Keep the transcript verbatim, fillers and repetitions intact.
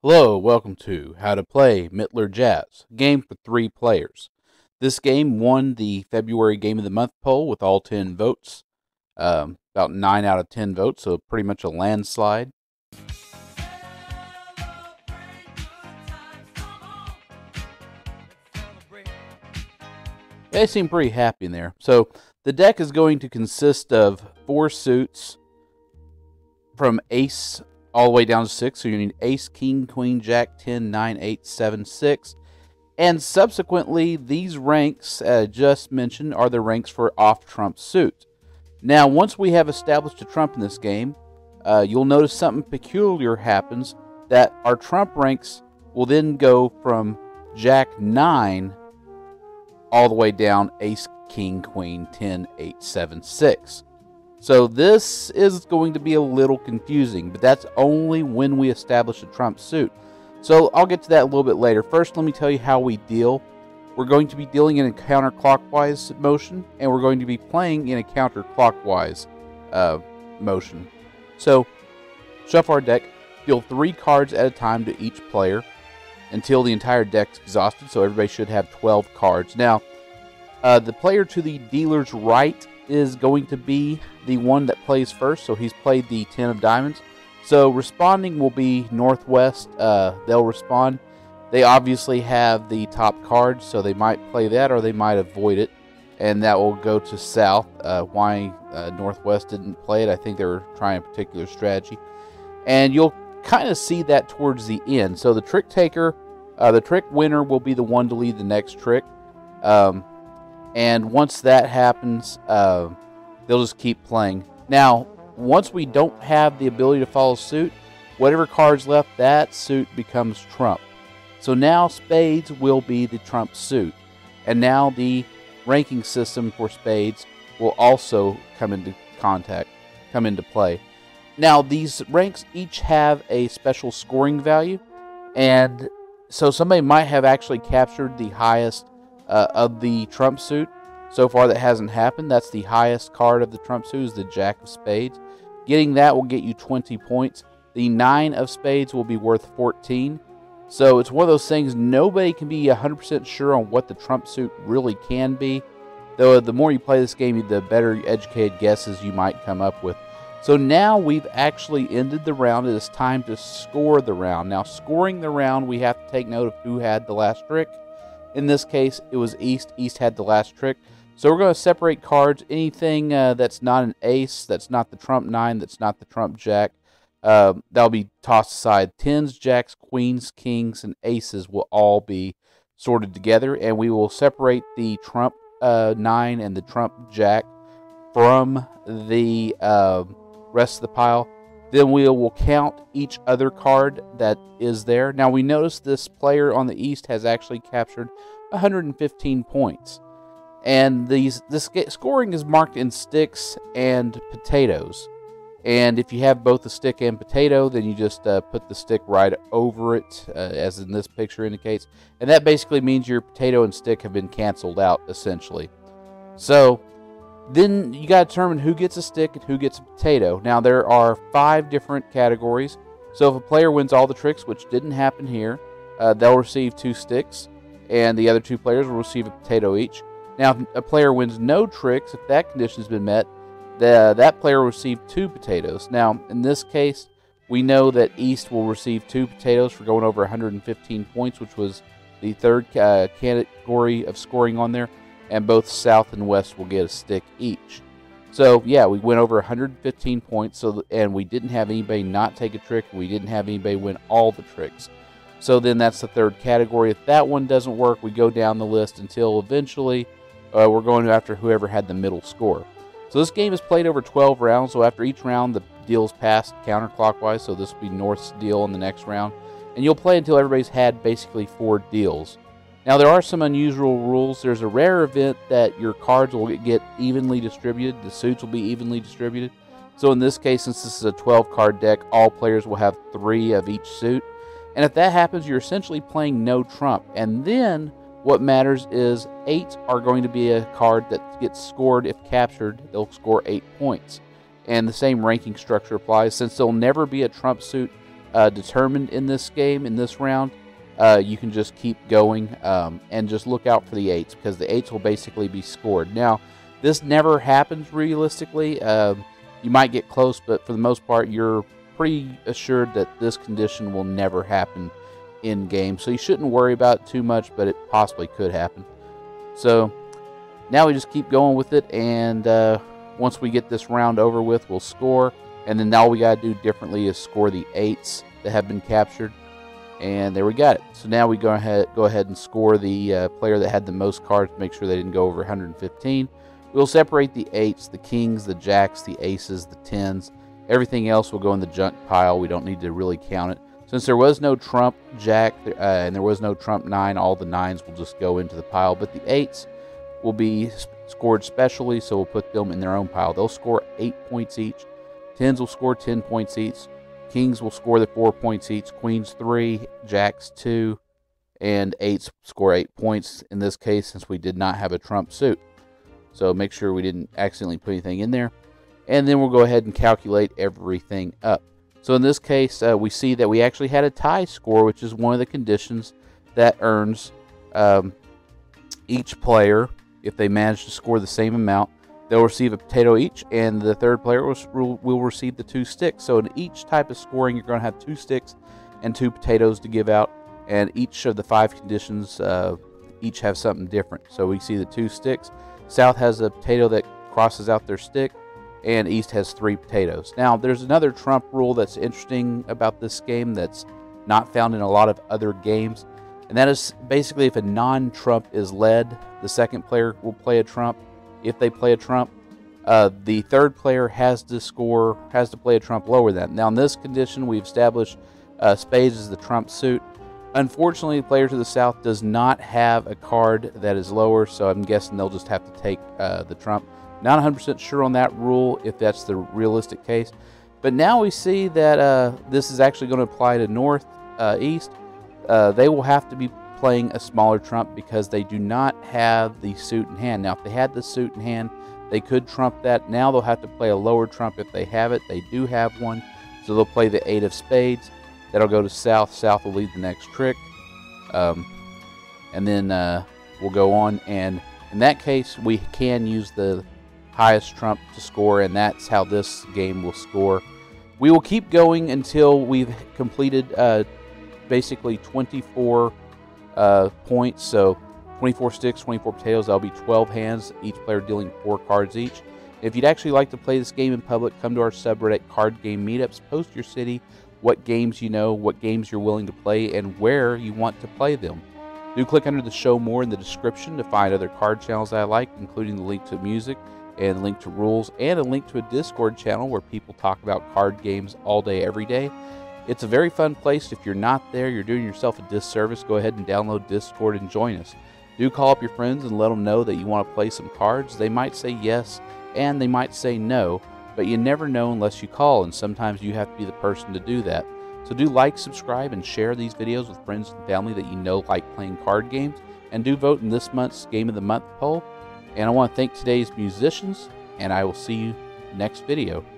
Hello, welcome to How to Play Mittler Jazz, a game for three players. This game won the February Game of the Month poll with all ten votes, um, about nine out of ten votes, so pretty much a landslide. They seem pretty happy in there. So the deck is going to consist of four suits from ace all the way down to six. So you need ace, king, queen, jack, ten, nine, eight, seven, six. And subsequently, these ranks uh, just mentioned are the ranks for off-trump suit. Now, once we have established a trump in this game, uh, you'll notice something peculiar happens, that our trump ranks will then go from jack nine all the way down ace, king, queen, ten, eight, seven, six. So this is going to be a little confusing, but that's only when we establish a trump suit. So I'll get to that a little bit later. First, let me tell you how we deal. We're going to be dealing in a counterclockwise motion, and we're going to be playing in a counterclockwise uh, motion. So, shuffle our deck, deal three cards at a time to each player until the entire deck's exhausted, so everybody should have twelve cards. Now, uh, the player to the dealer's right is going to be the one that plays first, so he's played the ten of diamonds. So responding will be northwest. Uh, they'll respond. They obviously have the top card, so they might play that or they might avoid it, and that will go to south. Uh, why uh, northwest didn't play it, I think they were trying a particular strategy. And you'll kind of see that towards the end. So the trick taker, uh, the trick winner will be the one to lead the next trick. Um, and once that happens, uh, they'll just keep playing. Now, once we don't have the ability to follow suit, whatever card's left, that suit becomes trump. So now spades will be the trump suit. And now the ranking system for spades will also come into contact, come into play. Now, these ranks each have a special scoring value, and so somebody might have actually captured the highest uh, of the trump suit. So far, that hasn't happened. That's the highest card of the trump suit, is the jack of spades. Getting that will get you twenty points. The nine of spades will be worth fourteen. So it's one of those things, nobody can be one hundred percent sure on what the trump suit really can be. Though the more you play this game, the better educated guesses you might come up with. So now we've actually ended the round. It is time to score the round. Now, scoring the round, we have to take note of who had the last trick. In this case, it was East. East had the last trick. So we're going to separate cards. Anything uh, that's not an ace, that's not the trump nine, that's not the trump jack, uh, that'll be tossed aside. Tens, jacks, queens, kings, and aces will all be sorted together, and we will separate the trump uh, nine and the trump jack from the uh, rest of the pile. Then we will count each other card that is there. Now, we notice this player on the east has actually captured one hundred fifteen points. And these this scoring is marked in sticks and potatoes. And if you have both the stick and potato, then you just uh, put the stick right over it, uh, as in this picture indicates. And that basically means your potato and stick have been canceled out, essentially. So then you got to determine who gets a stick and who gets a potato. Now, there are five different categories. So if a player wins all the tricks, which didn't happen here, uh, they'll receive two sticks, and the other two players will receive a potato each. Now, if a player wins no tricks, if that condition has been met, the, that player will receive two potatoes. Now, in this case, we know that East will receive two potatoes for going over one hundred fifteen points, which was the third uh, category of scoring on there, and both South and West will get a stick each. So, yeah, we went over one hundred fifteen points, so and we didn't have anybody not take a trick, and we didn't have anybody win all the tricks. So then that's the third category. If that one doesn't work, we go down the list until eventually Uh, we're going after whoever had the middle score. So this game is played over twelve rounds. So after each round, the deal's passed counterclockwise. So this will be North's deal in the next round. And you'll play until everybody's had basically four deals. Now, there are some unusual rules. There's a rare event that your cards will get evenly distributed. The suits will be evenly distributed. So in this case, since this is a twelve card deck, all players will have three of each suit. And if that happens, you're essentially playing no trump. And then what matters is eight are going to be a card that gets scored if captured. They'll score eight points. And the same ranking structure applies. Since there'll never be a trump suit uh, determined in this game, in this round, uh, you can just keep going um, and just look out for the eights, because the eights will basically be scored. Now, this never happens realistically. Uh, you might get close, but for the most part, you're pretty assured that this condition will never happen in game. So you shouldn't worry about it too much, but it possibly could happen. So now we just keep going with it, and uh, once we get this round over with, we'll score. And then all we got to do differently is score the eights that have been captured. And there we got it. So now we go ahead, go ahead and score the uh, player that had the most cards to make sure they didn't go over one hundred fifteen. We'll separate the eights, the kings, the jacks, the aces, the tens. Everything else will go in the junk pile. We don't need to really count it. Since there was no trump jack uh, and there was no trump nine, all the nines will just go into the pile. But the eights will be scored specially, so we'll put them in their own pile. They'll score eight points each. Tens will score ten points each. Kings will score the four points each. Queens three, jacks two, and eights score eight points in this case, since we did not have a trump suit. So make sure we didn't accidentally put anything in there. And then we'll go ahead and calculate everything up. So in this case, uh, we see that we actually had a tie score, which is one of the conditions that earns um, each player, if they manage to score the same amount, they'll receive a potato each, and the third player will, will receive the two sticks. So in each type of scoring, you're going to have two sticks and two potatoes to give out, and each of the five conditions uh, each have something different. So we see the two sticks. South has a potato that crosses out their stick, and East has three potatoes. Now, there's another trump rule that's interesting about this game that's not found in a lot of other games, and that is basically if a non-trump is led, the second player will play a trump. If they play a trump, uh, the third player has to score, has to play a trump lower than that. Now, in this condition, we've established uh, spades as the trump suit. Unfortunately, the player to the south does not have a card that is lower, so I'm guessing they'll just have to take uh, the trump. Not one hundred percent sure on that rule, if that's the realistic case. But now we see that uh, this is actually going to apply to north, uh, east. Uh, they will have to be playing a smaller trump because they do not have the suit in hand. Now, if they had the suit in hand, they could trump that. Now they'll have to play a lower trump if they have it. They do have one, so they'll play the eight of spades. That'll go to south. South will lead the next trick. Um, and then uh, we'll go on. And in that case, we can use the highest trump to score, and that's how this game will score. We will keep going until we've completed uh, basically twenty-four uh, points. So twenty-four sticks, twenty-four potatoes. That'll be twelve hands, each player dealing four cards each. If you'd actually like to play this game in public, come to our subreddit Card Game Meetups. Post your city, what games you know, what games you're willing to play, and where you want to play them. Do click under the show more in the description to find other card channels I like, including the link to music and a link to rules and a link to a Discord channel where people talk about card games all day, every day. It's a very fun place. If you're not there, you're doing yourself a disservice. Go ahead and download Discord and join us. Do call up your friends and let them know that you want to play some cards. They might say yes and they might say no, but you never know unless you call, and sometimes you have to be the person to do that. So do like, subscribe, and share these videos with friends and family that you know like playing card games, and do vote in this month's Game of the Month poll. And I want to thank today's musicians, and I will see you next video.